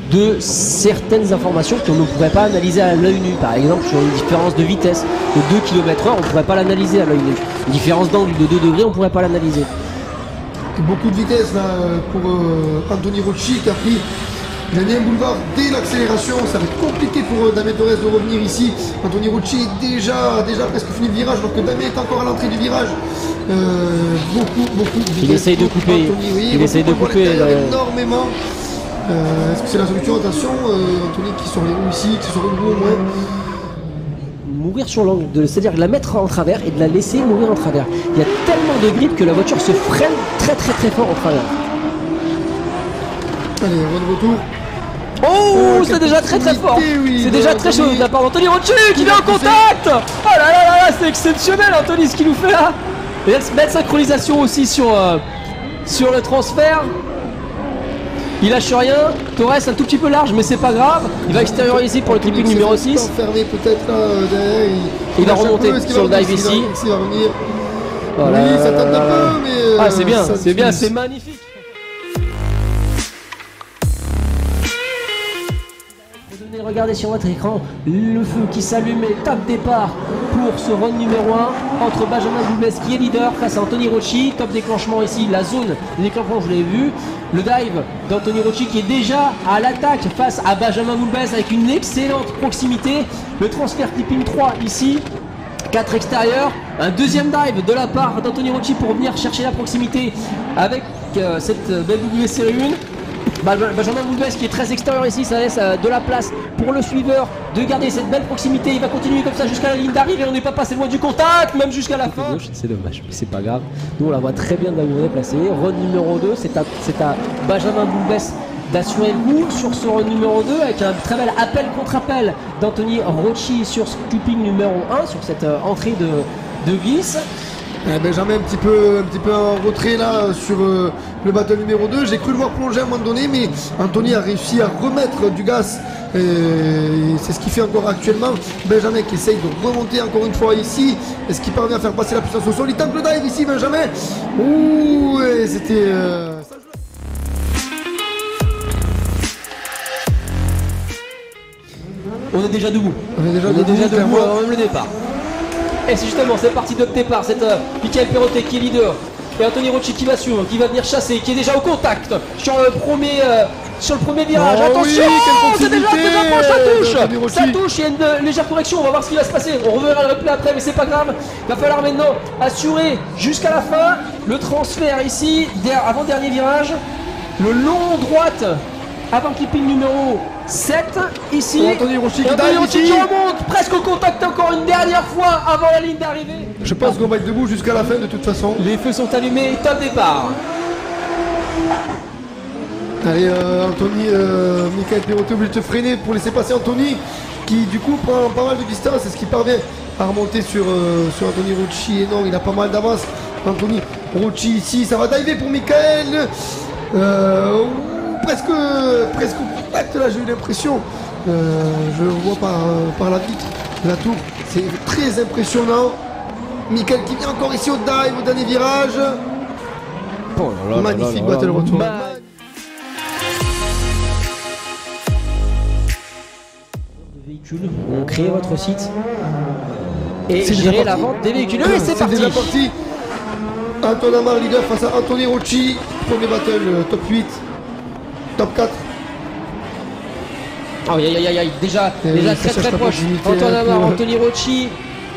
de certaines informations qu'on ne pourrait pas analyser à l'œil nu. Par exemple, sur une différence de vitesse de 2 km/h, on ne pourrait pas l'analyser à l'œil nu. Une différence d'angle de 2 degrés, on ne pourrait pas l'analyser. Beaucoup de vitesse là pour Anthony Rocci qui a pris un boulevard dès l'accélération. Ça va être compliqué pour Damien Torres de revenir ici. Anthony Rocci est déjà presque fini le virage alors que Damien est encore à l'entrée du virage. Beaucoup de vitesse. Il essaye de couper. Anthony, oui, il essaye de couper. Énormément. Est-ce que c'est la solution? Attention, Anthony qui sort les roues ici, qui sort le roue au moins. Mourir sur l'angle, c'est-à-dire la mettre en travers et de la laisser mourir en travers. Il y a tellement de grip que la voiture se freine très fort en travers. Allez, on retour. Oh, c'est déjà très fort. Oui, c'est déjà très chaud de la part d'Anthony Rocci qui vient en contact. Oh là là, c'est exceptionnel Anthony ce qu'il nous fait là. Et belle synchronisation aussi sur le transfert. Il lâche rien, Torres un tout petit peu large mais c'est pas grave. Il va extérioriser pour le clipping numéro 6. Fermé peut-être là, derrière, il va remonter sur le dive ici. Il va revenir. Voilà. Oui, ça tape un peu mais... ah c'est bien, c'est magnifique. Regardez sur votre écran le feu qui s'allume et top départ pour ce run numéro 1 entre Benjamin Boulbès qui est leader face à Anthony Rocci. Top déclenchement ici, la zone de déclenchement je l'ai vu. Le dive d'Anthony Rocci qui est déjà à l'attaque face à Benjamin Boulbès avec une excellente proximité. Le transfert clipping 3 ici. 4 extérieurs, un deuxième dive de la part d'Anthony Rocci pour venir chercher la proximité avec cette BMW série 1. Benjamin Boulbès qui est très extérieur ici, ça laisse de la place pour le suiveur de garder cette belle proximité. Il va continuer comme ça jusqu'à la ligne d'arrivée. On n'est pas passé loin du contact, même jusqu'à la fin. C'est dommage, mais c'est pas grave. Nous on la voit très bien de là où on est placé. Run numéro 2, c'est à Benjamin Boulbès d'assurer le coup sur ce run numéro 2 avec un très bel appel contre appel d'Anthony Rocci sur ce clipping numéro 1, sur cette entrée de glisse. Benjamin un petit peu en retrait là sur le battle numéro 2. J'ai cru le voir plonger à un moment donné, mais Anthony a réussi à remettre du gaz. C'est ce qu'il fait encore actuellement. Benjamin qui essaye de remonter encore une fois ici. Est-ce qu'il parvient à faire passer la puissance au sol? Il tente le dive ici, Benjamin. Ouh, c'était... On est déjà debout. On est déjà debout avant même le départ. Et c'est justement, c'est parti de départ, c'est Michael Perrottet qui est leader. Et Anthony Rocci qui va suivre, qui va venir chasser, qui est déjà au contact sur le premier virage. Oh attention, oui, c'est déjà proche, ça touche, il y a une légère correction, on va voir ce qui va se passer. On reverra le replay après, mais c'est pas grave. Il va falloir maintenant assurer jusqu'à la fin le transfert ici, avant-dernier virage, le long droite. Avant clipping numéro 7 ici. Anthony Rocci qui remonte presque au contact encore une dernière fois avant la ligne d'arrivée. Je pense qu'on va être debout jusqu'à la fin de toute façon. Les feux sont allumés, top départ. Allez Anthony, Michael Perrottet obligé de se freiner pour laisser passer Anthony qui du coup prend pas mal de distance. Est-ce qu'il parvient à remonter sur Anthony Rocci? Et non, il a pas mal d'avance. Anthony Rocci ici, ça va diver pour Michael. Presque au contact là, j'ai eu l'impression. Je vois par la vitre de la tour. C'est très impressionnant. Michael qui vient encore ici au dive, au dernier virage. Oh là là, magnifique battle retour. On crée votre site et gérer la vente des véhicules. Oui, c'est parti. Déjà parti. Anton Amar leader face à Anthony Rocci. Premier battle, top 8. Top 4. Oh, aïe, déjà très proche. Antoine Amar, Anthony Rocci.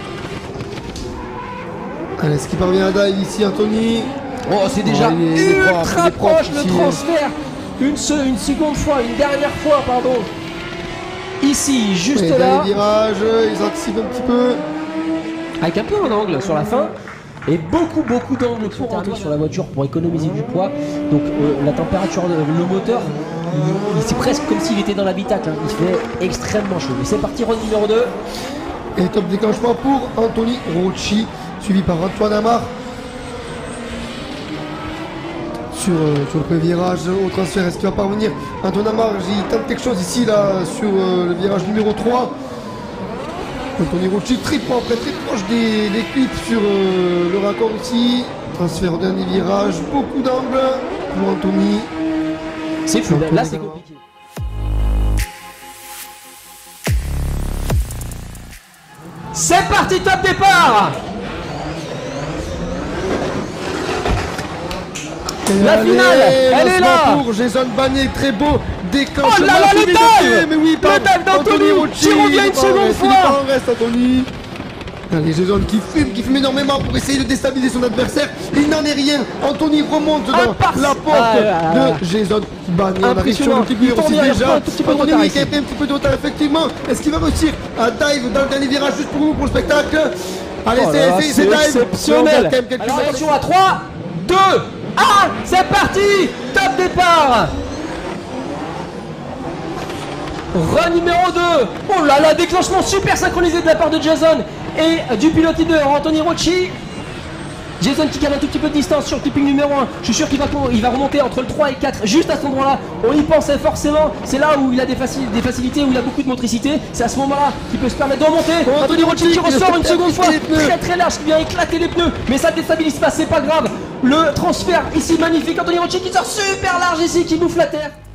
Allez, est-ce qu'il parvient à dive ici, Anthony? Oh, c'est déjà ultra proche le transfert. Une seconde fois, une dernière fois, pardon. Ici, juste là. Les virages, ils anticipent un petit peu. Avec un peu un angle sur la fin. Et beaucoup d'angles thermiques sur la voiture pour économiser du poids. Donc la température, le moteur, c'est presque comme s'il était dans l'habitacle. Hein. Il fait extrêmement chaud. Et c'est parti, run numéro 2. Et top déclenchement pour Anthony Rocci, suivi par Antoine Amar. Sur le premier virage au transfert, est-ce qu'il va parvenir? Antoine Amar, il tente quelque chose ici là sur le virage numéro 3. Anthony Rocci très proche des clips sur le raccord ici. Transfert au dernier virage, beaucoup d'angles pour Anthony. C'est fou, là c'est compliqué. C'est parti, top départ. La finale, elle est là. Pour Jason Bagné, très beau déclenchement. Oh là là, le dive. Mais oui, le dive d'Anthony qui revient une seconde fois. Reste Anthony. Allez, Jason qui fume énormément pour essayer de déstabiliser son adversaire. Il n'en est rien. Anthony remonte dans la porte de Jason Bagné. Impressionnant. Il tourne déjà. Anthony Anthony qui a pris un petit peu de retard, effectivement. Est-ce qu'il va réussir à dive dans le dernier virage juste pour vous, pour le spectacle? Allez, c'est dive. Exceptionnel. Alors attention à 3, 2, 1, c'est parti. Top départ. Run numéro 2. Oh là là, déclenchement super synchronisé de la part de Jason et du pilote leader Anthony Rocci. Jason qui gagne un tout petit peu de distance sur le tipping numéro 1. Je suis sûr qu'il va remonter entre le 3 et 4. Juste à cet endroit-là, on y pensait forcément. C'est là où il a des facilités, où il a beaucoup de motricité. C'est à ce moment-là qu'il peut se permettre de remonter. Anthony Rocci qui ressort une seconde fois. Très très large, qui vient éclater les pneus. Mais ça ne déstabilise pas, c'est pas grave. Le transfert ici magnifique. Anthony Rocci qui sort super large ici, qui bouffe la terre.